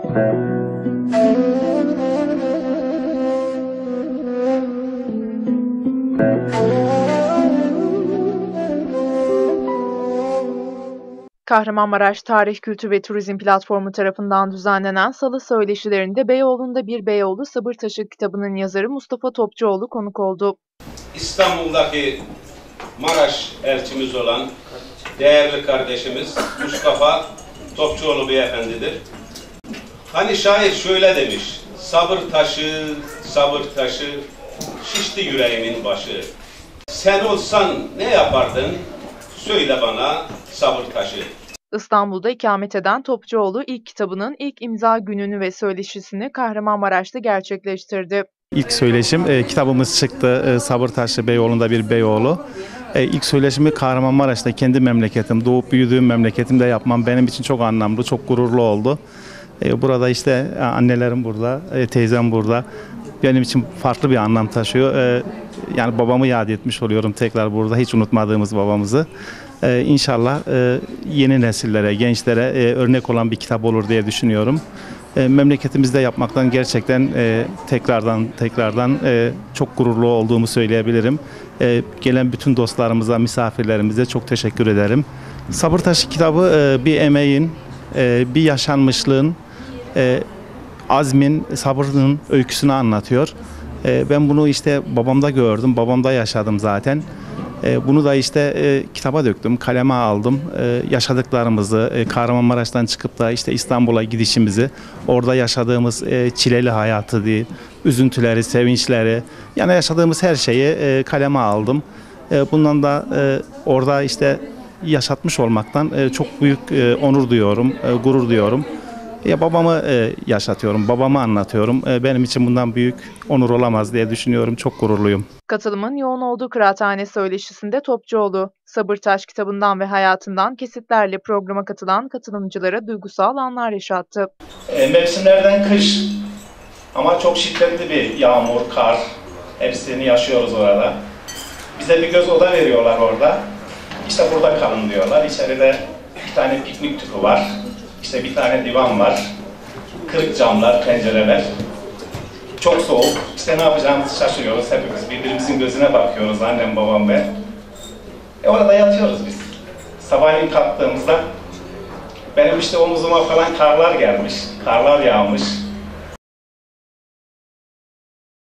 Kahramanmaraş Tarih, Kültür ve Turizm Platformu tarafından düzenlenen Salı Söyleşilerinde Beyoğlu'nda Bir Beyoğlu Sabır Taşı kitabının yazarı Mustafa Topçuoğlu konuk oldu. İstanbul'daki Maraş elçimiz olan değerli kardeşimiz Mustafa Topçuoğlu beyefendidir. Hani şair şöyle demiş: sabır taşı, sabır taşı, şişti yüreğimin başı. Sen olsan ne yapardın? Söyle bana sabır taşı. İstanbul'da ikamet eden Topçuoğlu ilk kitabının ilk imza gününü ve söyleşisini Kahramanmaraş'ta gerçekleştirdi. İlk söyleşim, kitabımız çıktı, Sabır Taşı Beyoğlu'nda Bir Beyoğlu. İlk söyleşimi Kahramanmaraş'ta, kendi memleketim, doğup büyüdüğüm memleketimde yapmam benim için çok anlamlı, çok gururlu oldu. Burada işte annelerim burada, teyzem burada. Benim için farklı bir anlam taşıyor. Yani babamı yad etmiş oluyorum tekrar burada, hiç unutmadığımız babamızı. İnşallah yeni nesillere, gençlere örnek olan bir kitap olur diye düşünüyorum. Memleketimizde yapmaktan gerçekten tekrardan çok gururlu olduğumu söyleyebilirim. Gelen bütün dostlarımıza, misafirlerimize çok teşekkür ederim. Sabır Taşı kitabı bir emeğin, bir yaşanmışlığın, azmin, sabrının öyküsünü anlatıyor. Ben bunu işte babamda gördüm, babamda yaşadım zaten. Bunu da işte kitaba döktüm, kaleme aldım. Yaşadıklarımızı, Kahramanmaraş'tan çıkıp da işte İstanbul'a gidişimizi, orada yaşadığımız çileli hayatı değil, üzüntüleri, sevinçleri, yani yaşadığımız her şeyi kaleme aldım. Bundan da orada işte yaşatmış olmaktan çok büyük onur duyuyorum, gurur duyuyorum. Babamı yaşatıyorum, babamı anlatıyorum. Benim için bundan büyük onur olamaz diye düşünüyorum. Çok gururluyum. Katılımın yoğun olduğu Kıraathane Söyleşisi'nde Topçuoğlu, Sabır Taş kitabından ve hayatından kesitlerle programa katılan katılımcılara duygusal anlar yaşattı. Mevsimlerden kış ama çok şiddetli bir yağmur, kar, hepsini yaşıyoruz orada. Bize bir göz oda veriyorlar orada. İşte burada kalın diyorlar. İçeride bir tane piknik tüpü var. İşte bir tane divan var, kırık camlar, pencereler, çok soğuk. İşte ne yapacağımızı şaşırıyoruz hepimiz, birbirimizin gözüne bakıyoruz, annem, babam, ben. Orada yatıyoruz biz. Sabahleyin kalktığımızda benim işte omuzuma falan karlar gelmiş, karlar yağmış.